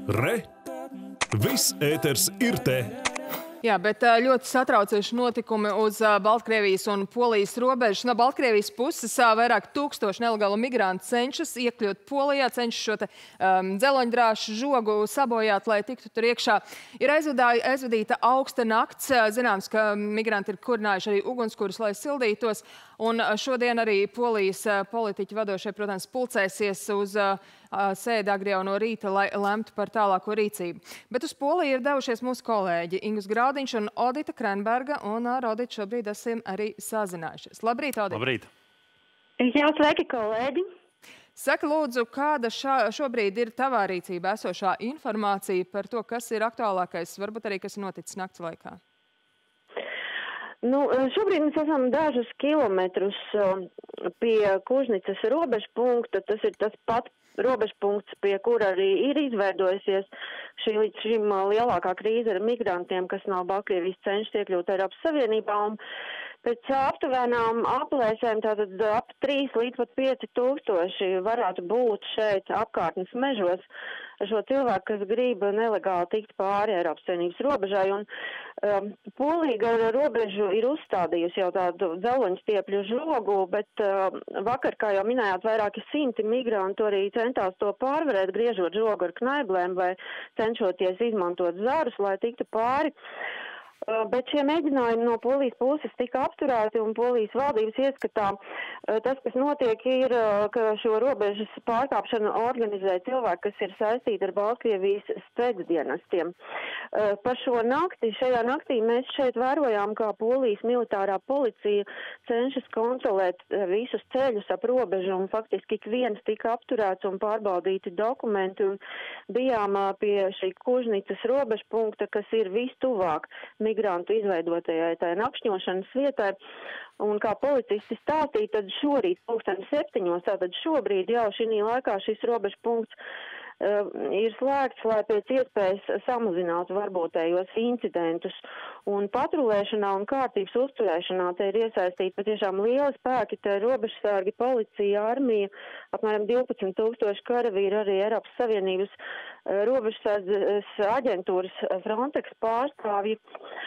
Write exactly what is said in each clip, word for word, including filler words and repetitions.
Re! Viss ēters ir te! Jā, bet ļoti satraucoši notikumi uz Baltkrievijas un Polijas robežas. No Baltkrievijas puses vairāk tūkstoši nelegālu migrantu cenšas iekļūt Polijā, cenšas šo te, um, dzeloņdrāšu žogu sabojāt, lai tiktu tur iekšā. Ir aizvadīta augsta nakts. Zināms, ka migranti ir kurinājuši arī ugunskurus, lai sildītos. Un šodien arī Polijas politiķi vadošie, protams, pulcēsies uz sēdi agri jau no rīta, lai lemtu par tālāko rīcību. Bet uz Poliju ir devušies mūsu kolēģi Ingus Graudiņš un Odita Krenberga, un ar Oditu šobrīd esam arī sazinājušies. Labrīt, Odita! Labrīt! Jā, sveiki, kolēģi! Saka, lūdzu, kāda šā, šobrīd ir tavā rīcībā esošā informācija par to, kas ir aktuālākais, varbūt arī kas ir noticis nakts laikā? Nu, šobrīd mēs esam dažus kilometrus pie Kužnicas robežpunkta. Tas ir tas pats robežpunkts, pie kura arī ir izveidojusies šī līdz šim lielākā krīze ar migrantiem, kas no Baltkrievijas cenšas iekļūt Eiropas Savienībā. Un pēc aptuvenām aplēsēm tātad ap trīs līdz pat pieci tūkstoši varētu būt šeit apkārtnes mežos šo cilvēku, kas grib nelegāli tikt pāri Eiropas Savienības robežai. Un um, Polija gar robežu ir uzstādījusi jau tādu dzeloņstiepļu žogu, bet um, vakar, kā jau minējāt, vairāki simti migrantu arī centās to pārvarēt, griežot žogu ar knaiblēm vai cenšoties izmantot zarus, lai tiktu pāri. Bet šie mēģinājumi no Polijas puses tika apturēti, un Polijas valdības ieskatā tas, kas notiek, ir, ka šo robežas pārkāpšanu organizē cilvēki, kas ir saistīti ar Baltkrievijas spēcdienestiem. Par šo nakti, šajā naktī mēs šeit vērojām, kā Polijas militārā policija cenšas kontrolēt visus ceļus ap robežu, un faktiski ik viens tika apturēts un pārbaudīti dokumenti, un bijām pie šī Kužnicas robežpunkta, kas ir vistuvāk migrantu izveidotajai tai nakšņošanas vietai. Un kā policisti stāstīja, tad šorīt pulksten septiņos, tātad šobrīd jau šī laikā šis robežpunkts uh, ir slēgts, lai pēc iespējas samazinātu varbūtējos incidentus. Un patrulēšanā un kārtības uzturēšanā te ir iesaistīti patiešām lieli spēki, te ir robežsargi, policija, armija, apmēram divpadsmit tūkstoši karavīri, arī Eiropas Savienības uh, robežsardzes aģentūras Frontex pārstāvji.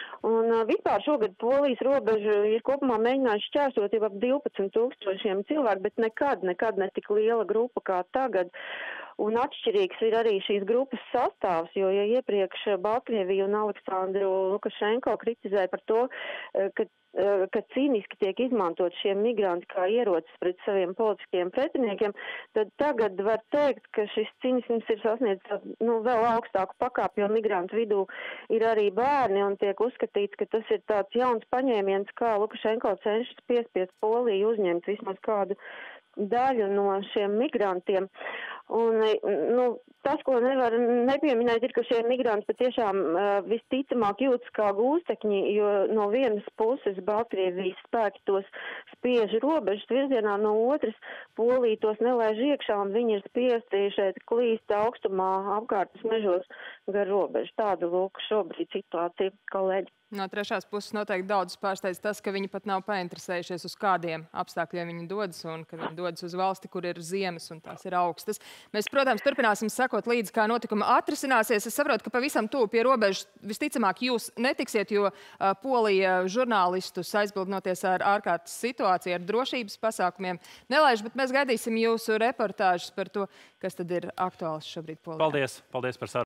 Un uh, vispār šogad Polijas robežu ir kopumā mēģinājuši šķērsot jau ap divpadsmit tūkstošiem cilvēku, bet nekad, nekad ne tik liela grupa kā tagad. Un atšķirīgs ir arī šīs grupas sastāvs, jo ja iepriekš Baltkrieviju un Aleksandru Lukašenko kritizēja par to, ka, ka cīniski tiek izmantot šie migranti kā ierocis pret saviem politiskiem pretiniekiem, tad tagad var teikt, ka šis cīnisms ir sasniedzis nu, vēl augstāku pakāpi, jo migrantu vidū ir arī bērni un tiek uzskatīts, ka tas ir tāds jauns paņēmiens, kā Lukašenko cenšas piespiest Poliju uzņemt vismaz kādu daļu no šiem migrantiem. Un, nu, tas, ko nevar nepieminēt, ir, ka šie migranti patiešām uh, visticamāk jūtas kā gūstekņi, jo no vienas puses Baltkrievijas spēki tos spiež robežas virzienā, no otras Polija tos nelaiž iekšā, un viņi ir spiesti šeit klīst augstumā apkārtnes mežos gar robežu. Tāda lūk šobrīd situācija, kolēģi. No trešās puses noteikti daudz pārsteidz tas, ka viņi pat nav painteresējušies, uz kādiem apstākļiem viņi dodas, un ka viņi dodas uz valsti, kur ir ziemas un tās ir augstas. Mēs, protams, turpināsim sekot līdzi, kā notikuma atrisināsies. Es saprotu, ka pavisam tuvu pie robežas visticamāk jūs netiksiet, jo uh, Polija žurnālistus aizbildnoties ar ārkārtas situāciju, ar drošības pasākumiem nelaiž, bet mēs gaidīsim jūsu reportāžas par to, kas tad ir aktuāls šobrīd Polijā. Paldies, paldies par sarunu.